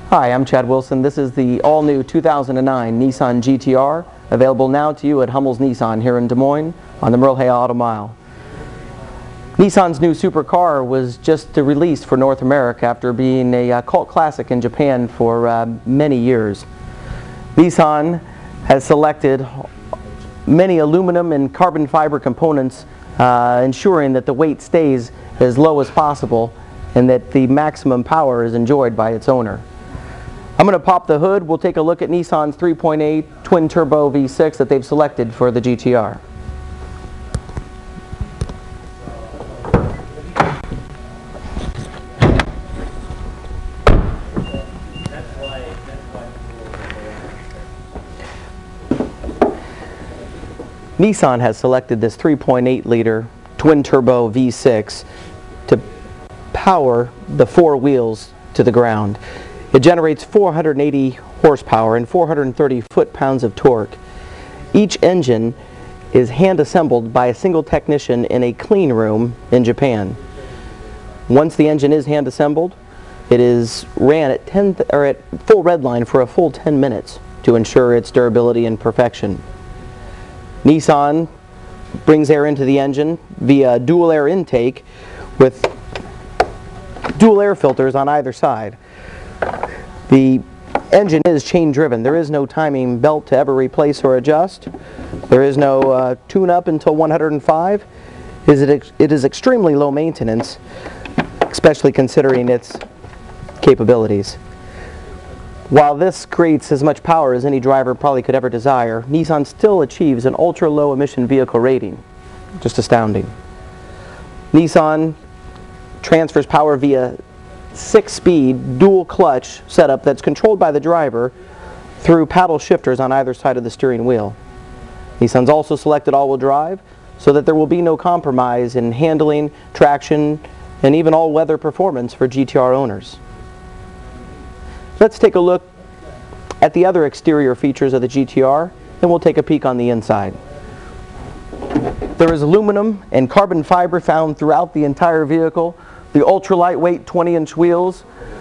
Hi, I'm Chad Wilson. This is the all-new 2009 Nissan GT-R, available now to you at Hummel's Nissan here in Des Moines on the Merle Hay Auto Mile. Nissan's new supercar was just released for North America after being a cult classic in Japan for many years. Nissan has selected many aluminum and carbon fiber components, ensuring that the weight stays as low as possible and that the maximum power is enjoyed by its owner. I'm going to pop the hood. We'll take a look at Nissan's 3.8 twin-turbo V6 that they've selected for the GT-R. Nissan has selected this 3.8-liter twin-turbo V6 to power the four wheels to the ground. It generates 480 horsepower and 430 foot-pounds of torque. Each engine is hand-assembled by a single technician in a clean room in Japan. Once the engine is hand-assembled, it is ran at full redline for a full 10 minutes to ensure its durability and perfection. Nissan brings air into the engine via dual air intake with dual air filters on either side. The engine is chain driven. There is no timing belt to ever replace or adjust. There is no tune-up until 105. It is extremely low maintenance, especially considering its capabilities. While this creates as much power as any driver probably could ever desire, Nissan still achieves an ultra-low emission vehicle rating. Just astounding. Nissan transfers power via 6-speed dual clutch setup that's controlled by the driver through paddle shifters on either side of the steering wheel. Nissan's also selected all-wheel drive so that there will be no compromise in handling, traction, and even all-weather performance for GT-R owners. Let's take a look at the other exterior features of the GT-R, and we'll take a peek on the inside. There is aluminum and carbon fiber found throughout the entire vehicle. The ultra-lightweight 20-inch wheels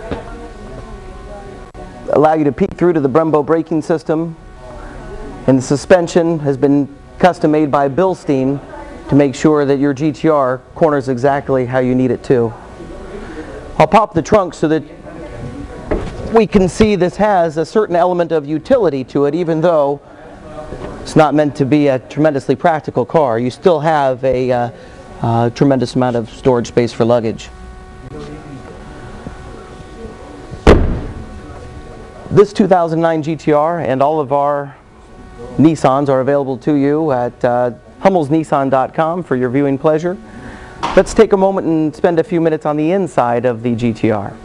allow you to peek through to the Brembo braking system, and the suspension has been custom made by Bilstein to make sure that your GT-R corners exactly how you need it to. I'll pop the trunk so that we can see this has a certain element of utility to it. Even though it's not meant to be a tremendously practical car, you still have a tremendous amount of storage space for luggage. This 2009 GT-R and all of our Nissans are available to you at hummelsnissan.com for your viewing pleasure. Let's take a moment and spend a few minutes on the inside of the GT-R.